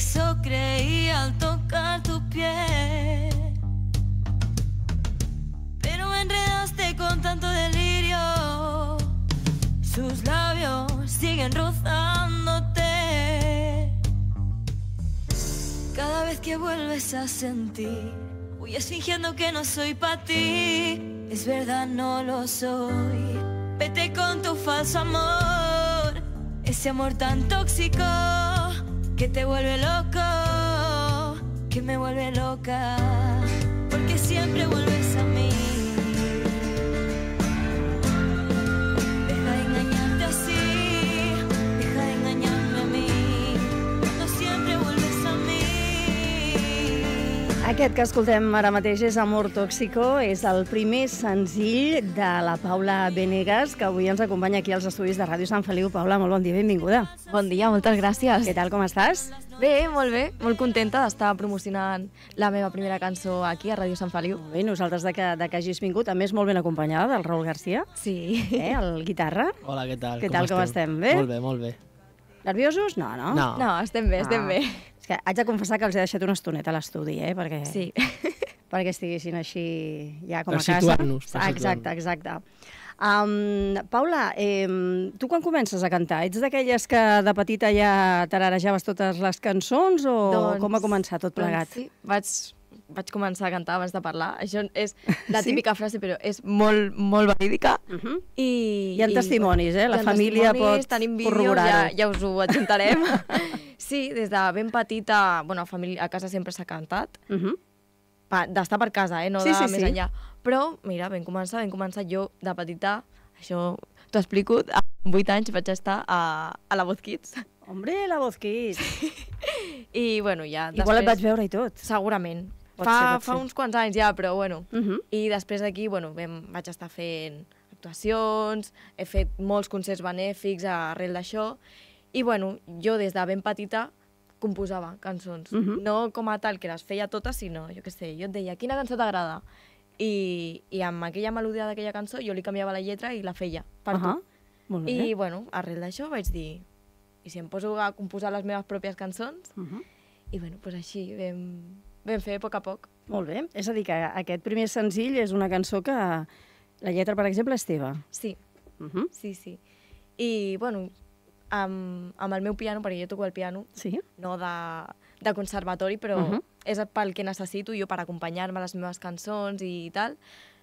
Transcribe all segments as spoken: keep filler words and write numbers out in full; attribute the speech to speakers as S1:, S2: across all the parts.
S1: eso creí al tocar tu piel. Pero me enredaste con tanto delirio. Sus labios siguen rozándote. Cada vez que vuelves a sentir, huyes fingiendo que no soy para ti. Es verdad, no lo soy. Vete con tu falso amor, ese amor tan tóxico que te vuelve loco, que me vuelve loca, porque siempre vuelves a mí. Deja de engañarte así, deja de engañarme a mí, cuando siempre vuelves a mí.
S2: Aquest que escoltem ara mateix és Amor Tóxico, és el primer senzill de la Paula Venegas, que avui ens acompanya aquí als estudis de Ràdio Sant Feliu. Paula, molt bon dia, benvinguda.
S3: Bon dia, moltes gràcies.
S2: Què tal, com estàs?
S3: Bé, molt bé, molt contenta d'estar promocionant la meva primera cançó aquí a Ràdio Sant Feliu.
S2: Molt bé, nosaltres de que, de que hagis vingut, a més molt ben acompanyada del Raül García,
S3: Sí.
S2: eh, el guitarra.
S4: Hola, què tal?
S2: Què tal, com estem? Bé?
S4: Molt bé, molt bé.
S2: Nerviosos? No, no?
S4: No.
S3: No, estem bé, estem
S2: Ah.
S3: bé.
S2: És que haig de confessar que els he deixat una estoneta a l'estudi, eh, perquè...
S3: Sí.
S2: perquè estiguessin així ja com
S4: Per
S2: a casa.
S4: situar-nos, per
S2: Ah,
S4: situar-nos.
S2: exacte, exacte. Um, Paula, eh, tu quan comences a cantar? Ets d'aquelles que de petita ja tararejaves totes les cançons o
S3: Doncs-
S2: com va començar tot plegat?
S3: Doncs sí, vaig, vaig començar a cantar abans de parlar. Això és la
S2: Sí?
S3: típica frase, però és molt, molt verídica.
S2: Uh -huh.
S3: I,
S2: Hi ha
S3: i,
S2: testimonis, eh? La
S3: hi ha
S2: família
S3: testimonis,
S2: pot
S3: tenim vídeo,
S2: corroborar-ho.
S3: ja, ja us ho adjuntarem. Sí, des de ben petita, bueno, a, família, a casa sempre s'ha cantat.
S2: Uh -huh.
S3: Pa- d'estar per casa, eh? No
S2: Sí,
S3: de
S2: sí,
S3: més
S2: sí.
S3: enllà. Però, mira, vam començar, vam començar jo de petita, això t'ho explico, a vuit anys vaig estar a, a la Voz Kids.
S2: Hombre, la Voz Kids.
S3: I, bueno, ja després...
S2: Igual et vaig veure i tot.
S3: Segurament.
S2: Pot
S3: Fa,
S2: ser, pot
S3: fa
S2: ser.
S3: uns quants anys ja, però bueno.
S2: Uh -huh.
S3: I després d'aquí, bueno, vam, vaig estar fent actuacions, he fet molts concerts benèfics arrel d'això, i, bueno, jo des de ben petita composava cançons.
S2: Uh -huh.
S3: No com a tal que les feia totes, sinó, jo què sé, jo et deia, quina cançó t'agrada? I, I amb aquella melodia d'aquella cançó jo li canviava la lletra i la feia per
S2: Uh -huh.
S3: tu.
S2: Molt bé.
S3: I, bueno, arrel d'això vaig dir, i si em poso a composar les meves pròpies cançons?
S2: Uh -huh.
S3: I, bueno, doncs així vam, vam fer a poc a poc.
S2: Molt bé. És a dir, que aquest primer senzill és una cançó que la lletra, per exemple, és teva.
S3: Sí,
S2: Uh -huh.
S3: sí, sí. I, bueno, amb, amb el meu piano, perquè jo toco el piano,
S2: Sí?
S3: no de, de conservatori, però
S2: Uh -huh.
S3: és pel que necessito jo per acompanyar-me a les meves cançons i tal.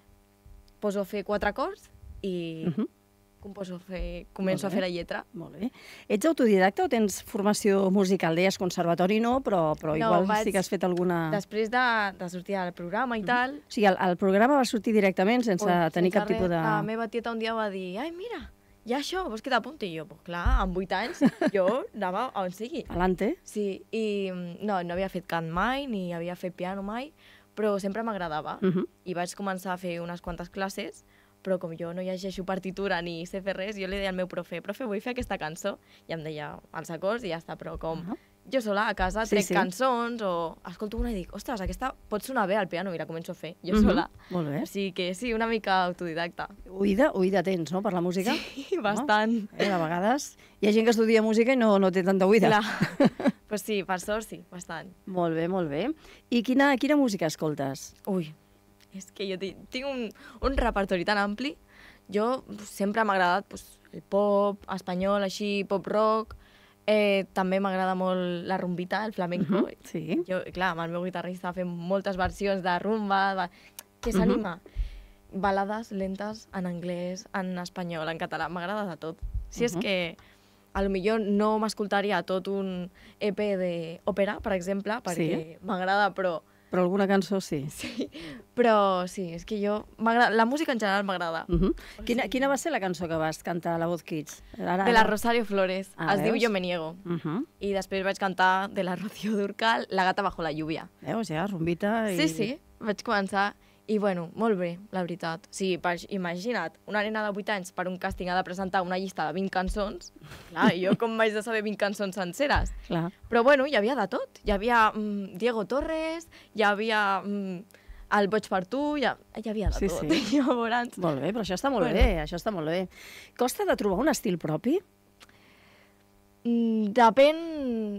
S3: Poso a fer quatre acords i
S2: Uh -huh.
S3: composo a fer, començo a
S2: Molt
S3: fer
S2: bé.
S3: la lletra.
S2: Molt bé. Ets autodidacta o tens formació musical? Deies conservatori no, però, però
S3: No,
S2: igual
S3: vaig-
S2: sí que has fet alguna...
S3: Després de, de sortir del programa i tal...
S2: O sigui, el, el programa va sortir directament sense
S3: ui,
S2: tenir cap
S3: res,
S2: tipus de...
S3: La meva tieta un dia va dir, ai, mira, hi ha això, vols que t'apunti? I jo, pues clar, amb vuit anys, jo anava a on sigui.
S2: Alante.
S3: Sí, i mm, no, no havia fet cant mai, ni havia fet piano mai, però sempre m'agradava.
S2: Uh -huh.
S3: I vaig començar a fer unes quantes classes, però com jo no llegeixo partitura ni sé fer res, jo li deia al meu profe, profe, vull fer aquesta cançó, i em deia els acords i ja està, però com
S2: Uh -huh.
S3: jo sola a casa
S2: Sí,
S3: trec
S2: sí.
S3: cançons o escolto una i dic, ostres, aquesta pot sonar bé al piano, i la començo a fer, jo
S2: Uh -huh.
S3: sola.
S2: Molt bé.
S3: Així que sí, una mica autodidacta.
S2: Oïda, oïda tens, no?, per la música.
S3: Sí, bastant.
S2: Eh, a vegades hi ha gent que estudia música i no, no té tanta oïda.
S3: Clar. Pues sí, per sort sí, bastant.
S2: Molt bé, molt bé. I quina, quina música escoltes?
S3: Ui, és que jo ti- tinc un, un repertori tan ampli. Jo sempre m'ha agradat pues, el pop espanyol, així, pop rock. Eh, també m'agrada molt la rumbita, el flamenco.
S2: Uh -huh. Sí.
S3: Jo, clar, amb el meu guitarrista fem moltes versions de rumba, de... que s'anima. Uh -huh. Balades lentes en anglès, en espanyol, en català, m'agrada de tot. Si és
S2: Uh -huh.
S3: que a lo millor no m'escoltaria tot un E P d'òpera, per exemple, perquè m'agrada, però
S2: Però alguna cançó sí.
S3: sí, però sí, és que jo... m'agrada- La música en general m'agrada.
S2: Uh -huh. quina, quina va ser la cançó que vas cantar a la Voz Kids? Ara,
S3: De la Rosario Flores.
S2: Ah,
S3: es diu
S2: veus?
S3: Jo me niego.
S2: Uh -huh.
S3: I després vaig cantar de la Rocío Dúrcal, La gata bajo la lluvia.
S2: Veus, ja, rumbita i...
S3: Sí, sí, vaig començar. I, bueno, molt bé, la veritat. O sigui, per, imagina't, una nena de vuit anys per un càsting ha de presentar una llista de vint cançons. Clar, jo com vaig de saber vint cançons senceres?
S2: Clar.
S3: Però, bueno, hi havia de tot. Hi havia mm, Diego Torres, hi havia mm, el Boig per tu, hi, ha, hi havia de
S2: Sí,
S3: tot.
S2: sí.
S3: Llavors,
S2: Molt bé, però això està molt
S3: Bueno.
S2: bé, això està molt bé. Costa de trobar un estil propi?
S3: mm, depèn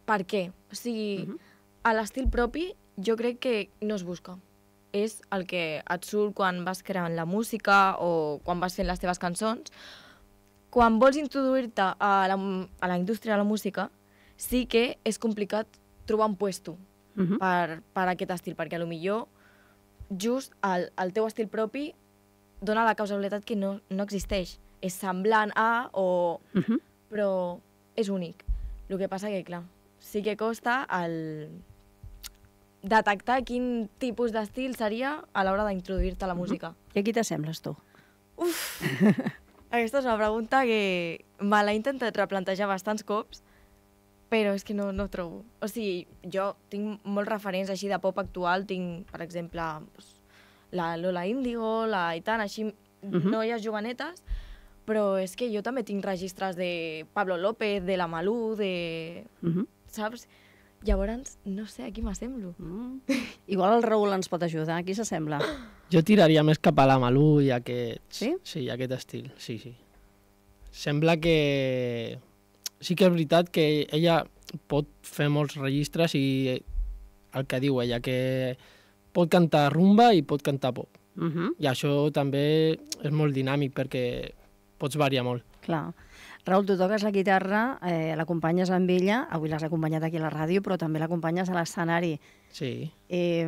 S3: per què? O sigui, uh -huh. a l'estil propi jo crec que no es busca. És el que et surt quan vas creant la música o quan vas fent les teves cançons. Quan vols introduir-te a, la, a la indústria de la música, sí que és complicat trobar un puesto uh -huh. per, per aquest estil, perquè potser just el, el teu estil propi dona la causalitat que no, no existeix. És semblant a, o... Uh -huh. però és únic. El que passa que, clar, sí que costa el detectar quin tipus d'estil seria a l'hora d'introduir-te a la música.
S2: I a qui t'assembles, tu?
S3: Uf! Aquesta és una pregunta que me l'he intentat replantejar bastants cops, però és que no, no ho trobo. O sigui, jo tinc molts referents així de pop actual, tinc, per exemple, pues, la Lola Índigo, la Aitana, així, uh-huh. noies jovenetes, però és que jo també tinc registres de Pablo López, de la Malú, de... Uh-huh. Saps? Llavors, no sé, a qui m'assemblo.
S2: Mm. Igual el Raül ens pot ajudar. A qui s'assembla?
S4: Jo tiraria més cap a la Malú i aquest...
S2: Sí?
S4: Sí, aquest estil, sí, sí. Sembla que... Sí que és veritat que ella pot fer molts registres i el que diu ella, que pot cantar rumba i pot cantar pop. Uh-huh. I això també és molt dinàmic perquè pots variar molt.
S2: Clar. Raül, tu toques la guitarra, eh, l'acompanyes amb ella, avui l'has acompanyat aquí a la ràdio, però també l'acompanyes a l'escenari.
S4: Sí.
S2: Eh,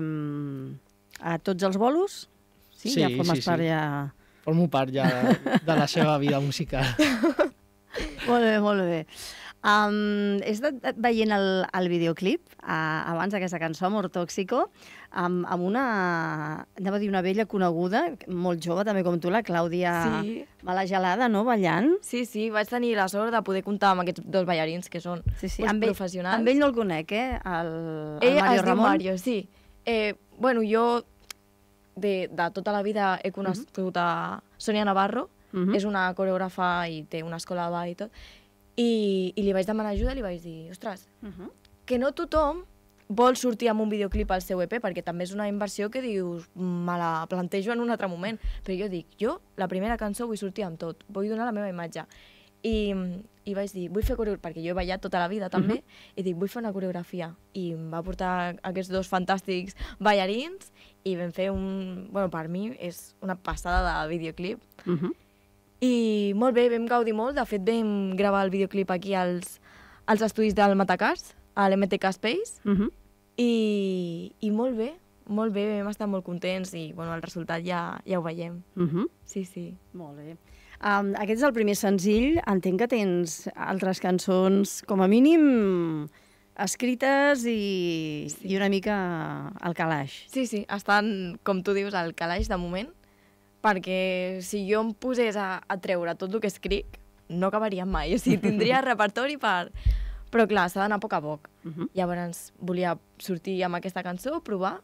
S2: a tots els bolos? Sí,
S4: sí,
S2: ja formes
S4: sí,
S2: part
S4: sí.
S2: ja...
S4: Formo part ja de, de la seva vida musical.
S2: Molt bé, molt bé. Um, he estat veient el, el videoclip uh, abans d'aquesta cançó, Amor Tóxico, amb, amb una, anava a dir una vella coneguda, molt jove també com tu, la Clàudia
S3: sí.
S2: Malagelada, no?, ballant.
S3: Sí, sí, vaig tenir la sort de poder comptar amb aquests dos ballarins que són
S2: sí, sí.
S3: pues,
S2: amb ell,
S3: professionals.
S2: Amb ell no el conec, eh? El, el
S3: ell
S2: Mario
S3: es
S2: Ramon.
S3: diu Mario, sí. Eh, bueno, jo de, de tota la vida he conegut uh -huh. a Sonia Navarro, uh -huh. és una coreògrafa i té una escola de ball i tot, i, i li vaig demanar ajuda i li vaig dir, ostres, uh -huh. que no tothom vol sortir amb un videoclip al seu E P, perquè també és una inversió que dius, me la plantejo en un altre moment. Però jo dic, jo, la primera cançó vull sortir amb tot, vull donar la meva imatge. I, i vaig dir, vull fer coreografia, perquè jo he ballat tota la vida també, uh -huh. i dic, vull fer una coreografia. I em va portar aquests dos fantàstics ballarins i vam fer un... Bueno, per mi és una passada de videoclip. Uh -huh. I molt bé, vam gaudir molt. De fet, vam gravar el videoclip aquí als, als estudis del Matacars, a l'M T K Space, uh -huh. I, i molt bé, molt bé, vam estar molt contents i bueno, el resultat ja, ja ho veiem. Uh -huh. Sí, sí.
S2: Molt bé. Um, aquest és el primer senzill. Entenc que tens altres cançons, com a mínim, escrites i, sí. i una mica al calaix.
S3: Sí, sí, estan, com tu dius, al calaix de moment, perquè si jo em posés a, a treure tot el que escric, no acabaria mai. O sigui, tindria repertori per... Però clar, s'ha d'anar a poc a poc. Uh -huh. Llavors volia sortir amb aquesta cançó, provar,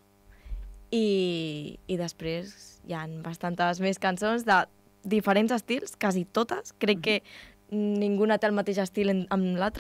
S3: i, i després hi ha bastantes més cançons de diferents estils, quasi totes. Crec uh -huh. que ninguna té el mateix estil en, amb l'altre,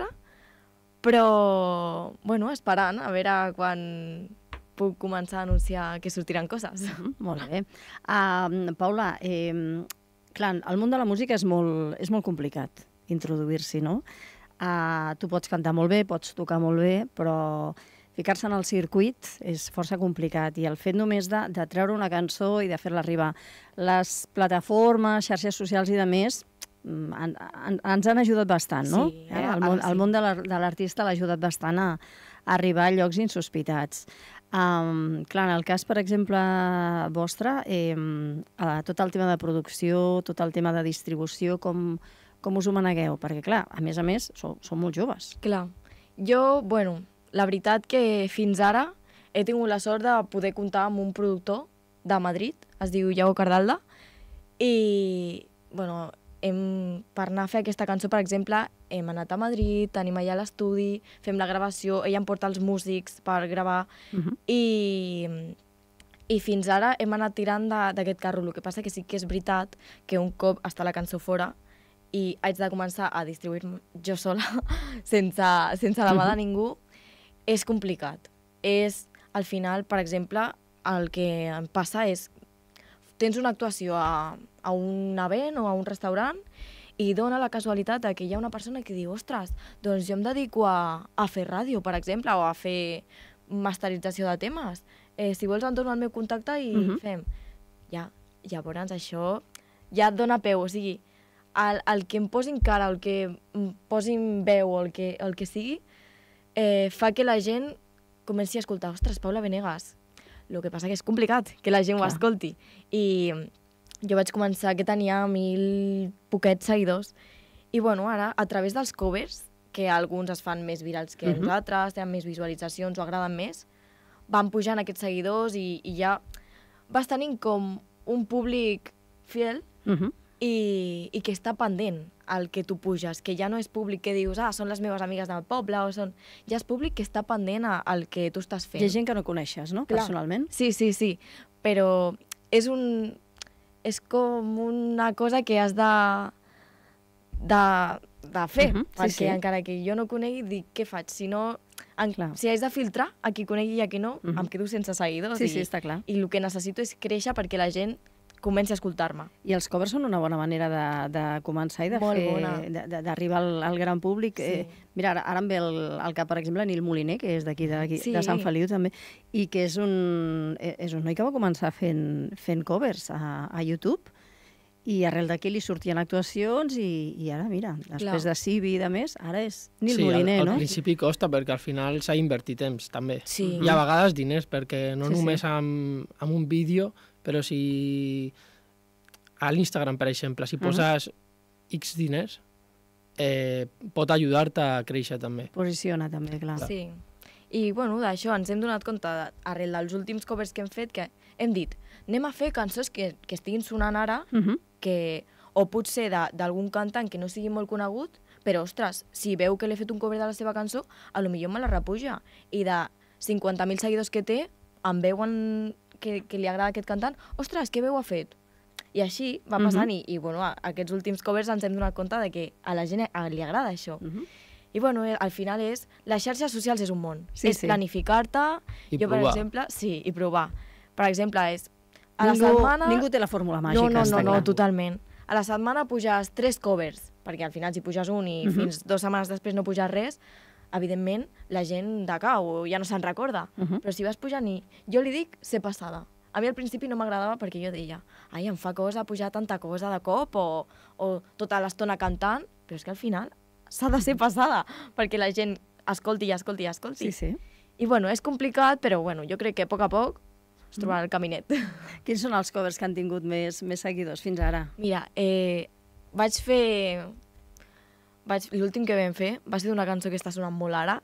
S3: però, bueno, esperant a veure quan puc començar a anunciar que sortiran coses.
S2: Uh -huh. Molt bé. Uh, Paula, eh, clar, el món de la música és molt, és molt complicat introduir-s'hi, no? Uh, tu pots cantar molt bé, pots tocar molt bé, però ficar-se en el circuit és força complicat i el fet només de, de treure una cançó i de fer-la arribar. Les plataformes, xarxes socials i de més en, en, ens han ajudat bastant, no?
S3: Sí,
S2: eh? el, món,
S3: sí.
S2: el món de l'artista l'ha ajudat bastant a, a arribar a llocs insospitats. Um, clar, en el cas, per exemple, vostre, eh, tot el tema de producció, tot el tema de distribució, com... Com us ho manegueu? Perquè, clar, a més a més, sou, sou molt joves.
S3: Clar. Jo, bueno, la veritat que fins ara he tingut la sort de poder comptar amb un productor de Madrid, es diu Iago Cardalda, i, bueno, hem, per anar a fer aquesta cançó, per exemple, hem anat a Madrid, tenim allà l'estudi, fem la gravació, ella em porta els músics per gravar, uh -huh. i... I fins ara hem anat tirant d'aquest carro. El que passa que sí que és veritat que un cop està la cançó fora i haig de començar a distribuir jo sola, sense, sense la mà de ningú, és complicat. És, al final, per exemple, el que em passa és tens una actuació a, a un event o a un restaurant i dona la casualitat de que hi ha una persona que diu ostres, doncs jo em dedico a, a fer ràdio, per exemple, o a fer masterització de temes. Eh, si vols em dono el meu contacte i
S2: Mhm.
S3: fem. Ja, llavors això ja et dona peu, o sigui, el, el que em posin cara, el que em posin veu o el que, el que sigui, eh, fa que la gent comenci a escoltar, ostres, Paula Venegas. El que passa que és complicat que la gent
S2: Clar.
S3: ho escolti. I jo vaig començar que tenia mil poquets seguidors i bueno, ara, a través dels covers, que alguns es fan més virals que
S2: Mhm.
S3: els altres, tenen més visualitzacions o agraden més, van pujant aquests seguidors i, i ja vas tenint com un públic fiel
S2: Mhm.
S3: i, i que està pendent al que tu puges, que ja no és públic que dius, ah, són les meves amigues del poble, o són... ja és públic que està pendent a- al que tu estàs fent.
S2: Hi ha gent que no coneixes, no?
S3: Clar.
S2: Personalment.
S3: Sí, sí, sí, però és un... és com una cosa que has de... de, de fer,
S2: Mhm, sí,
S3: perquè
S2: sí.
S3: encara que jo no conegui, dic, què faig? Si no... En,
S2: Clar.
S3: si haig de filtrar a qui conegui i a qui no,
S2: Mhm.
S3: em quedo sense seguidors.
S2: Sí,
S3: i,
S2: sí, està clar.
S3: I el que necessito és créixer perquè la gent comenci a escoltar-me.
S2: I els covers són una bona manera de, de començar i de
S3: Molt
S2: fer,
S3: bona.
S2: de- de- d'arribar al, al gran públic.
S3: Sí.
S2: Eh, mira, ara, ara em ve al, al cap, per exemple, Nil Moliner, que és d'aquí, de,
S3: Sí.
S2: de Sant Feliu també, i que és un, eh, és un noi que va començar fent, fent covers a, a YouTube, i arrel d'aquí li sortien actuacions i, i ara, mira, després
S3: Clar.
S2: de Sibi i de més, ara és Nil
S4: sí,
S2: Moliner,
S4: al, al
S2: no?
S4: principi costa perquè al final s'ha d'invertir temps també.
S3: Sí.
S4: I a vegades diners, perquè no
S2: Sí, sí.
S4: només amb, amb un vídeo, però si a l'Instagram, per exemple, si poses X diners, eh, pot ajudar-te a créixer també.
S2: Posiciona també, clar.
S3: Sí. I, bueno, d'això ens hem donat compte, de- arrel dels últims covers que hem fet, que hem dit, anem a fer cançons que, que estiguin sonant ara,
S2: Mhm.
S3: que, o potser de- d'algun cantant que no sigui molt conegut, però, ostres, si veu que l'he fet un cover de la seva cançó, a lo millor me la repuja. I de cinquanta mil seguidors que té, em veuen que, que li agrada aquest cantant, ostres, què veu ha fet? I així va passant,
S2: Mhm.
S3: i, i bueno, a, aquests últims covers ens hem donat compte de que a la gent a, li agrada això.
S2: Mhm.
S3: I bueno, eh, al final és... Les xarxes socials és un món.
S2: Sí,
S3: és
S2: sí.
S3: planificar-te...
S4: I
S3: jo, per
S4: provar.
S3: exemple... Sí, i provar. Per exemple, és... A la
S2: Ningú,
S3: setmana...
S2: ningú té la fórmula màgica,
S3: no, no,
S2: està
S3: no, no,
S2: clar.
S3: totalment. A la setmana puges tres covers, perquè al final si puges un i
S2: Mhm.
S3: fins dues setmanes després no puges res, evidentment la gent decau, ja no se'n recorda.
S2: Mhm.
S3: Però si vas pujant i... Jo li dic ser passada. A mi al principi no m'agradava perquè jo deia ai, em fa cosa pujar tanta cosa de cop o, o tota l'estona cantant, però és que al final s'ha de ser passada perquè la gent escolti i escolti i escolti.
S2: Sí, sí.
S3: I bueno, és complicat, però bueno, jo crec que a poc a poc es trobarà el caminet.
S2: Quins són els covers que han tingut més, més seguidors fins ara?
S3: Mira, eh, vaig fer... Vaig... L'últim que vam fer va ser d'una cançó que està sonant molt ara,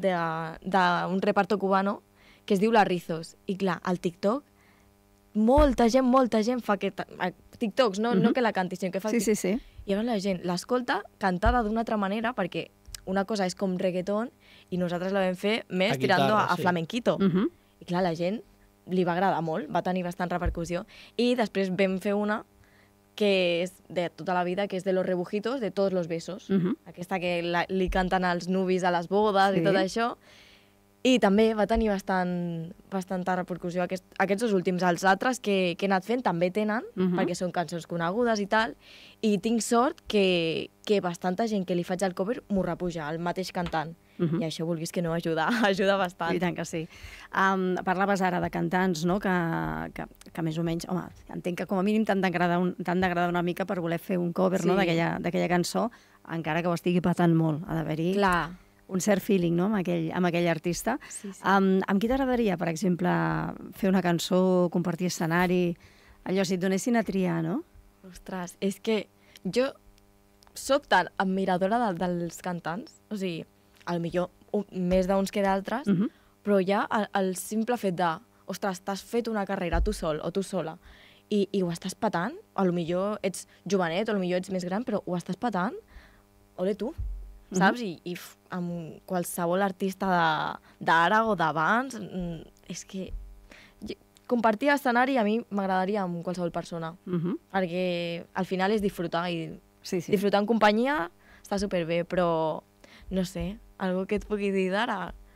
S3: d'un reparto cubano, que es diu La Rizos. I clar, al TikTok, molta gent, molta gent fa que... TikToks, no,
S2: Mhm.
S3: no que la canti, sinó que fa...
S2: Sí, sí, sí.
S3: I llavors la gent l'escolta cantada d'una altra manera, perquè una cosa és com reggaeton i nosaltres la vam fer més
S4: A
S3: tirando
S4: guitarra,
S3: a, a
S4: sí.
S3: flamenquito.
S2: Uh -huh.
S3: I clar, la gent li va agradar molt, va tenir bastant repercussió. I després vam fer una que és de tota la vida, que és de los rebujitos, de todos los besos.
S2: Uh -huh.
S3: Aquesta que la, li canten als nuvis a les bodes
S2: Sí.
S3: i tot això. I també va tenir bastant, bastanta repercussió aquest, aquests dos últims. Els altres que, que he anat fent també tenen, uh
S2: Mhm.
S3: -huh. perquè són cançons conegudes i tal, i tinc sort que, que bastanta gent que li faig el cover m'ho repuja, el mateix cantant.
S2: Uh -huh.
S3: I això, vulguis que no, ajuda, ajuda bastant.
S2: I tant que sí. Um, parlaves ara de cantants, no?, que, que, que més o menys... Home, entenc que com a mínim t'han d'agradar un, t'han d'agradar una mica per voler fer un cover,
S3: Sí.
S2: no?, d'aquella d'aquella cançó, encara que ho estigui patant molt. Ha d'haver-hi
S3: Clar.
S2: un cert feeling, no?, amb aquell, amb aquell artista.
S3: Sí, sí.
S2: Um, amb qui t'agradaria, per exemple, fer una cançó, compartir escenari, allò, si et donessin a triar, no?
S3: Ostres, és que jo sóc tan admiradora de, dels cantants, o sigui, al millor un, més d'uns que d'altres,
S2: Uh -huh.
S3: però ja el, el simple fet de, ostres, t'has fet una carrera tu sol o tu sola i, i ho estàs patant, a lo millor ets jovenet o a lo millor ets més gran, però ho estàs patant, ole tu, saps? I, i f- amb qualsevol artista de- d'ara o d'abans, mm, és que jo- compartir escenari a mi m'agradaria amb qualsevol persona,
S2: Uh -huh.
S3: perquè al final és disfrutar i
S2: Sí, sí.
S3: disfrutar en companyia està superbé, però no sé, algo que et pugui dir d'ara.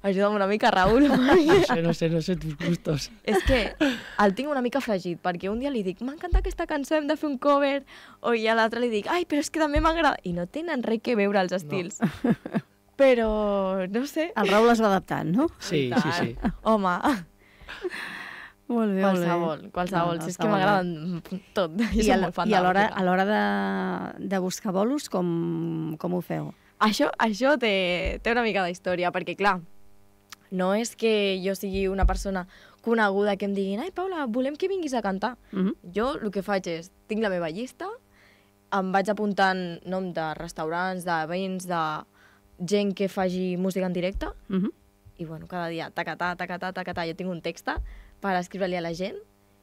S3: Ajuda'm una mica, Raül.
S4: No sé, no sé, no sé tus gustos.
S3: És que el tinc una mica fregit, perquè un dia li dic, m'encanta aquesta cançó, hem de fer un cover, o i a l'altre li dic, ai, però és que també m'agrada. I no tenen res que veure els estils. No. Però, no sé.
S2: El Raül es va adaptant, no?
S4: Sí, sí, sí.
S3: Home,
S2: Molt bé,
S3: qualsevol, qualsevol. Si és que m'agraden tot. Jo
S2: I,
S3: soc
S2: a,
S3: molt fan
S2: i
S3: de
S2: a
S3: la
S2: l'hora
S3: música.
S2: a l'hora de, de buscar bolos, com, com ho feu?
S3: Això, això té, té una mica d'història, perquè, clar, no és que jo sigui una persona coneguda que em diguin ai, Paula, volem que vinguis a cantar.
S2: Mm -hmm.
S3: Jo el que faig és, tinc la meva llista, em vaig apuntant nom de restaurants, de veïns, de gent que faci música en directe,
S2: Mm -hmm.
S3: i bueno, cada dia, tacatà, tacatà, tacatà, jo tinc un text per escriure-li a la gent.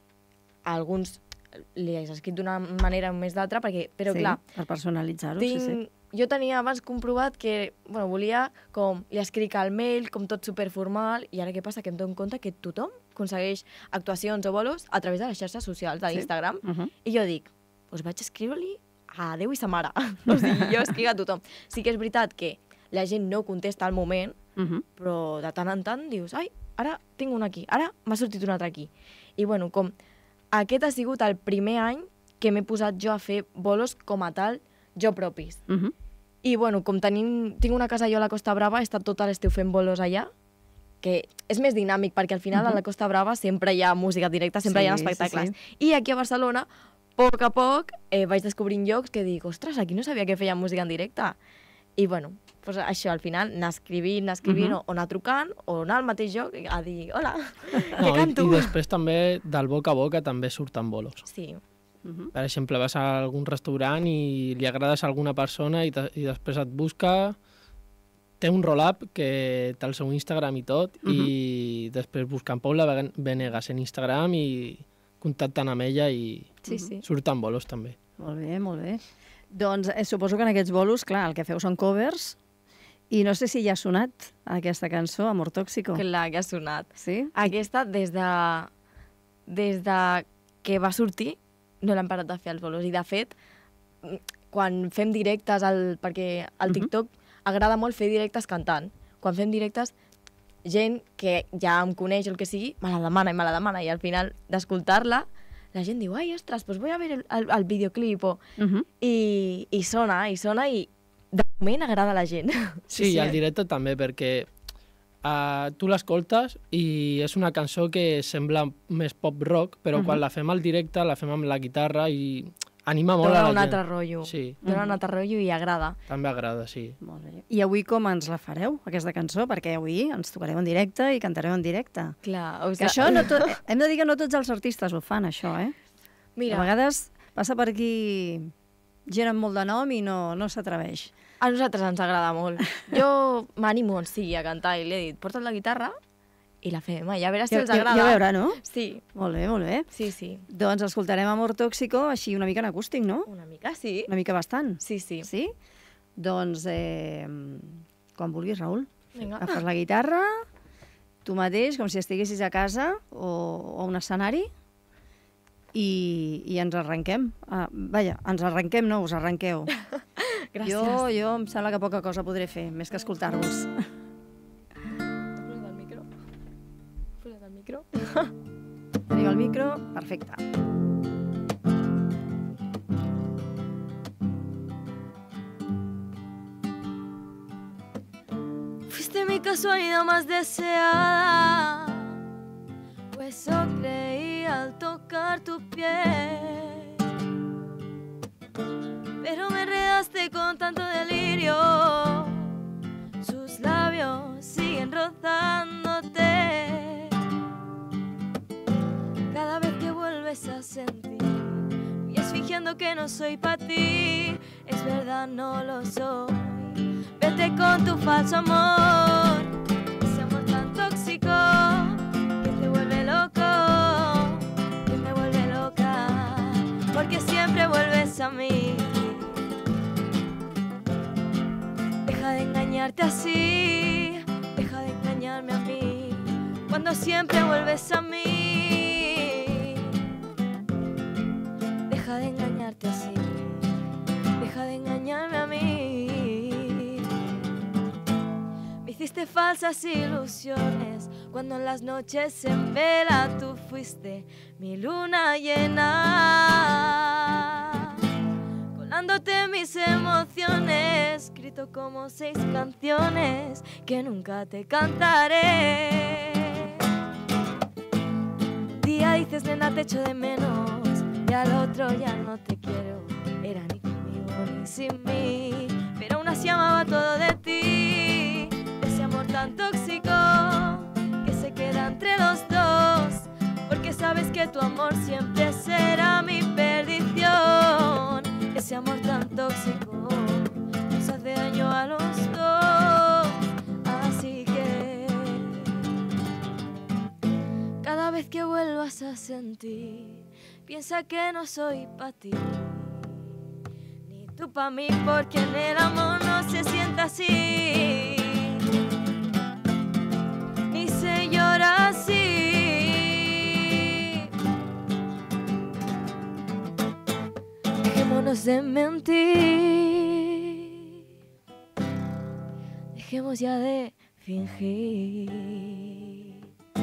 S3: A alguns li he escrit d'una manera o més d'altra, perquè, però
S2: sí,
S3: clar,
S2: per personalitzar-ho,
S3: tinc,
S2: sí, sí.
S3: jo tenia abans comprovat que bueno, volia com li escric al mail, com tot superformal, i ara què passa? Que em dono compte que tothom aconsegueix actuacions o bolos a través de les xarxes socials, de l'Instagram,
S2: Uh -huh.
S3: i jo dic, doncs vaig escriure-li a Déu i sa mare. O sigui, jo escric a tothom. Sí que és veritat que la gent no contesta al moment,
S2: Uh -huh.
S3: però de tant en tant dius, ai, ara tinc un aquí, ara m'ha sortit un altre aquí. I bueno, com aquest ha sigut el primer any que m'he posat jo a fer bolos com a tal, jo propis.
S2: Uh -huh.
S3: I bueno, com tenim, tinc una casa jo a la Costa Brava, he estat tot l'estiu fent bolos allà, que és més dinàmic, perquè al final uh -huh. a la Costa Brava sempre hi ha música directa, sempre
S2: Sí,
S3: hi ha espectacles.
S2: sí,
S3: I aquí a Barcelona, a poc a poc, eh, vaig descobrint llocs que dic, ostres, aquí no sabia que feien música en directe. I bueno, pues això, al final, anar escrivint, anar escrivint, uh -huh. o, o anar trucant, o anar al mateix lloc a dir, hola,
S4: No,
S3: què
S4: i,
S3: canto?
S4: I després també, del boca a boca, també surten bolos.
S3: Sí.
S2: Uh -huh.
S4: Per exemple, vas a algun restaurant i li agrades a alguna persona i, te, i després et busca, té un roll-up que té el seu Instagram i tot, uh -huh. i després busquen Paula Venegas en Instagram i contacten amb ella i
S3: Sí, sí.
S4: surten bolos també.
S2: Molt bé, molt bé. Doncs eh, suposo que en aquests bolos, clar, el que feu són covers, i no sé si ja ha sonat aquesta cançó, Amor Tóxico.
S3: Clar, que ha sonat.
S2: Sí?
S3: Aquesta, des de, des de que va sortir, no l'hem parat de fer els bolos. I, de fet, quan fem directes, al, perquè al TikTok agrada molt fer directes cantant. Quan fem directes, gent que ja em coneix o el que sigui, me la demana i me la demana. I al final d'escoltar-la, la gent diu, ai, ostres, pues voy a ver el, el, el videoclip. O...
S2: Uh -huh.
S3: I, I sona, i sona, i de moment agrada a la gent.
S4: Sí, sí, i al directe també, perquè uh, tu l'escoltes i és una cançó que sembla més pop-rock, però uh -huh. quan la fem al directe, la fem amb la guitarra i anima molt
S3: Dona
S4: a la
S3: un
S4: gent.
S3: altre rotllo.
S4: Sí,
S3: Dona un altre rotllo i agrada.
S4: també agrada, sí.
S2: Molt bé. I avui com ens la fareu, aquesta cançó? Perquè avui ens tocareu en directe i cantareu en directe.
S3: Clar, o
S2: Que
S3: sigui,
S2: això no tot, hem de dir que no tots els artistes ho fan, això, eh?
S3: mira,
S2: A vegades passa per aquí gent amb molt de nom i no, no s'atreveix.
S3: a nosaltres ens agrada molt. Jo m'animo on sigui a cantar i li he dit, porta't la guitarra i la fem, i a veure si
S2: Ja,
S3: els
S2: ja,
S3: agrada.
S2: ja veurà, no?
S3: Sí,
S2: Molt bé, molt bé.
S3: sí, sí.
S2: Doncs escoltarem Amor Tóxico així una mica en acústic, no?
S3: Una mica, sí.
S2: Una mica bastant.
S3: Sí, sí.
S2: Sí? Doncs, eh, quan vulguis, Raül.
S3: Vinga.
S2: Agafes la guitarra, tu mateix, com si estiguessis a casa o, o a un escenari, i, i ens arrenquem. Ah, vaja, ens arrenquem, no, us arrenqueu.
S3: Gràcies.
S2: Jo, jo em sembla que poca cosa podré fer, més que escoltar-vos.
S3: Posa't el micro. Posa't el micro.
S2: Tenim el micro, perfecte.
S1: Fuiste mi casualidad más deseada, pues eso creí al tocar tu piel. Pero me enredaste con tanto delirio, sus labios siguen rozándote. Cada vez que vuelves a sentir, huyes fingiendo que no soy para ti. Es verdad, no lo soy. Vete con tu falso amor, ese amor tan tóxico que te vuelve loco, que me vuelve loca, porque siempre vuelves a mí. Deja de engañarte así, deja de engañarme a mí, cuando siempre vuelves a mí. Deja de engañarte así, deja de engañarme a mí. Me hiciste falsas ilusiones, cuando en las noches en vela tú fuiste mi luna llena. Colándote mis emociones, escrito como seis canciones que nunca te cantaré. Día dices, nena, te echo de menos, y al otro ya no te quiero. Era ni conmigo ni sin mí, pero aún así amaba todo de ti. Ese amor tan tóxico que se queda entre los dos, porque sabes que tu amor siempre será mi perdición. Ese amor tan tóxico nos hace daño a los dos, así que cada vez que vuelvas a sentir, piensa que no soy pa' ti, ni tú pa' mí, porque en el amor no se sienta así, ni se llora así. Dejémonos de mentir, dejemos ya de fingir.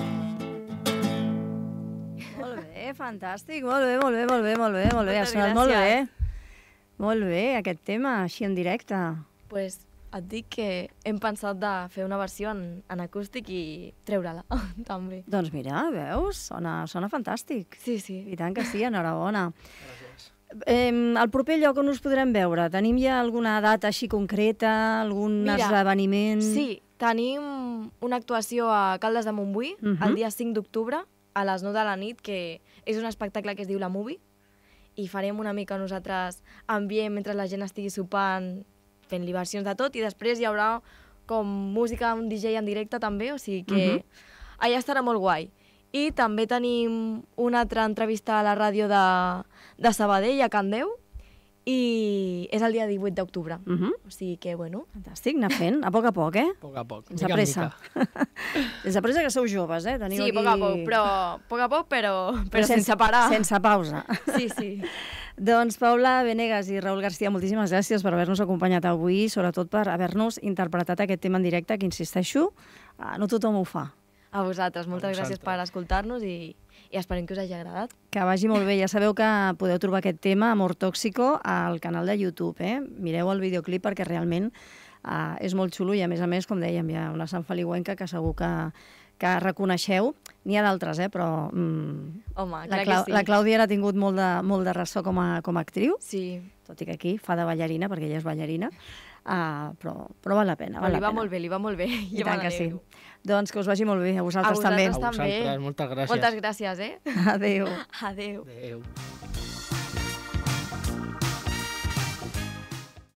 S2: Molt bé, fantàstic, molt bé, molt bé, molt bé, molt bé, molt bé, ha
S3: Moltes
S2: sonat molt bé.
S3: gràcies.
S2: Molt bé, aquest tema, així en directe.
S3: Pues et dic que hem pensat de fer una versió en, en acústic i treure-la, també.
S2: Doncs mira, veus? Sona, sona fantàstic.
S3: Sí, sí.
S2: I tant que sí, enhorabona.
S4: Gràcies.
S2: Eh, el proper lloc on us podrem veure, tenim ja alguna data així concreta, algun
S3: Mira,
S2: esdeveniment?
S3: Sí, tenim una actuació a Caldes de Montbui, uh
S2: Mhm.
S3: -huh. el dia cinc d'octubre, a les nou de la nit, que és un espectacle que es diu La Movie, i farem una mica nosaltres ambient mentre la gent estigui sopant, fent-li versions de tot, i després hi haurà com música, un D J en directe també, o sigui que
S2: Mhm.
S3: allà estarà molt guai. I també tenim una altra entrevista a la ràdio de, de Sabadell, a Can Déu, i és el dia divuit d'octubre.
S2: Uh -huh.
S3: O sigui que, bueno...
S2: Fantàstic, anar fent, a poc a poc, eh?
S4: A poc a poc,
S2: Sense
S4: mica en
S2: pressa.
S4: mica.
S2: Sense pressa, que sou joves, eh? Teniu
S3: Sí,
S2: aquí...
S3: a poc a poc, però, a poc a poc, però, però sense parar.
S2: Sense pausa.
S3: Sí, sí.
S2: Doncs Paula Venegas i Raül García, moltíssimes gràcies per haver-nos acompanyat avui, sobretot per haver-nos interpretat aquest tema en directe, que insisteixo, eh, no tothom ho fa.
S3: A vosaltres, moltes
S4: A
S3: gràcies
S4: vosaltres.
S3: per escoltar-nos i, i esperem que us hagi agradat.
S2: Que vagi molt bé. Ja sabeu que podeu trobar aquest tema, Amor Tóxico, al canal de YouTube. Eh? Mireu el videoclip perquè realment uh, és molt xulo i, a més a més, com dèiem, hi ha una Sant Feliuenca que segur que, que reconeixeu. N'hi ha d'altres, eh? Però mm,
S3: Home,
S2: la,
S3: clar
S2: Clau
S3: que sí.
S2: la Clàudia ha tingut molt de, molt de ressò com a, com a actriu,
S3: Sí,
S2: tot i que aquí fa de ballarina, perquè ella és ballarina, uh, però, però val la pena.
S3: però
S2: Val
S3: li
S2: la
S3: va
S2: pena.
S3: molt bé, li va molt bé.
S2: I
S3: Jo
S2: tant
S3: me
S2: que sí.
S3: n'alegro.
S2: Doncs que us vagi molt bé, a vosaltres,
S3: A vosaltres
S2: també.
S4: A
S3: també.
S4: vosaltres, moltes gràcies.
S3: Moltes gràcies, eh?
S2: Adéu.
S3: Adéu.
S4: Adéu.